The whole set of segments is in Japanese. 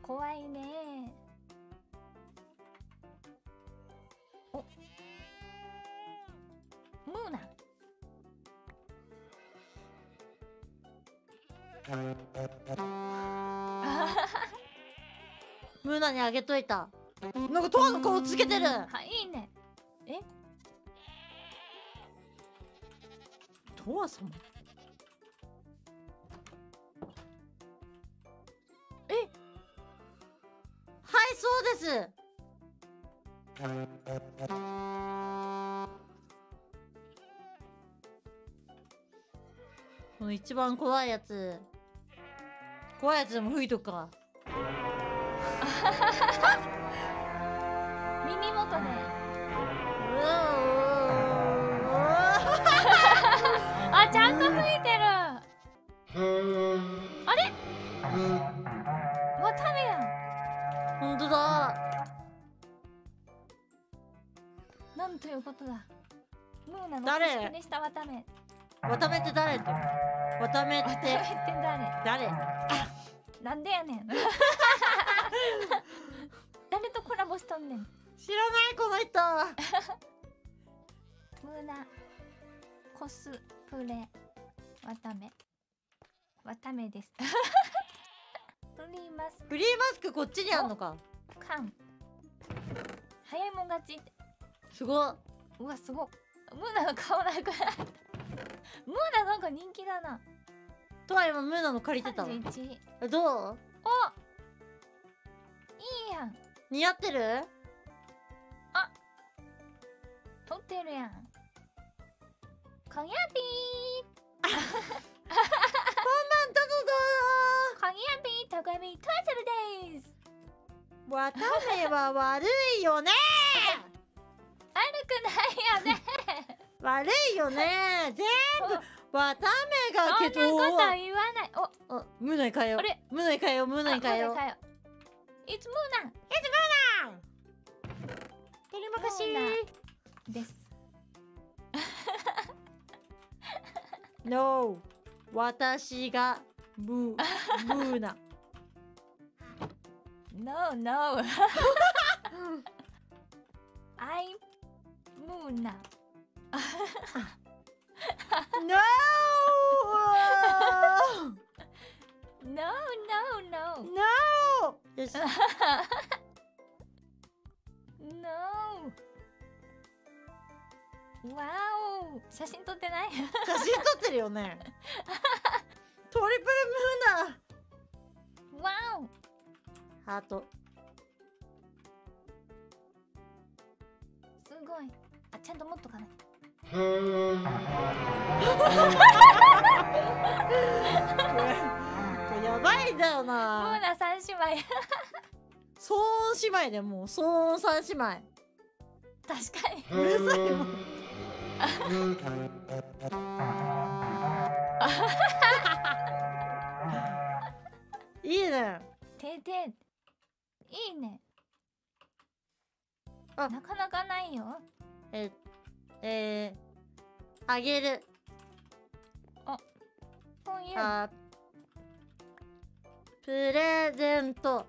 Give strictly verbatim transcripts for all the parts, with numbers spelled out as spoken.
怖いね。お、ムーナ。 ムーナにあげといた。なんかトアの顔つけてる。 はい、いいね。え、 トア様。え、はい、そうです。この一番怖いやつ、怖いやつでも吹いとくか。 耳元で。あ、ちゃんと吹いてる。あれ、渡部やん。 ほんとだ。 なんということだ。ムーナの誰公式でした渡部。 渡部って誰って。渡部っ渡部ってて誰？ 誰？ なんでやねん。誰とコラボしとんねん。 知らないこの人。 ムーナコスプレ渡部渡部です。フリーマスフリーマスクこっちにあんのか。 カン早いもん勝ち。 すごっ。 うわ、すごっ。ムーナの顔なくなった。ムーナなんか人気だな。 とは今ムーナの借りてたわ。 さんじゅういち。 え、どう？ お、いいやん。 似合ってる？ 撮ってるやん。かぎやぴー。 こんばんどうぞかぎやぴー、たかみトラセルです。 ー。わためは悪いよね悪くないよね。 悪いよね全部わためがけど。 そんなこと言わない。お、 あ、ムーナに変えよう。 あれムーナに変えよう。ムーナに変えよう。 あ、ムーナ変えよう。いつムーナテレマカシムーナです。 No 私がムームーナ。 No, no. I'm Moona. No No, no, no. No よし。 No. わお、写真撮ってない？ 写真撮ってるよね。トリプルムーナ。 わお、 ハート。 すごい。あ、ちゃんと持っとかない。 これこれやばいんだよムーな。 ナ三姉妹。 騒音姉妹でもう騒音三姉妹。 確かに。 うるさいもん。いいね。 てていいね。 あ、 なかなかないよ。 ええー、あげる。 こういう。 あ、プレゼント。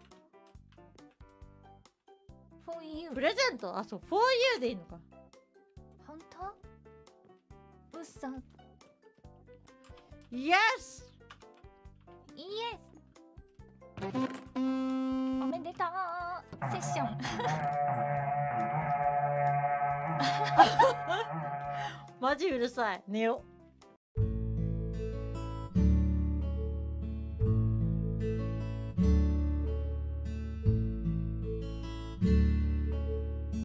For you。 プレゼント、あ、そう For you でいいのか。 本当？うそ。 Yes。 イエス。おめでとう。セッション。 マジうるさい。寝よう。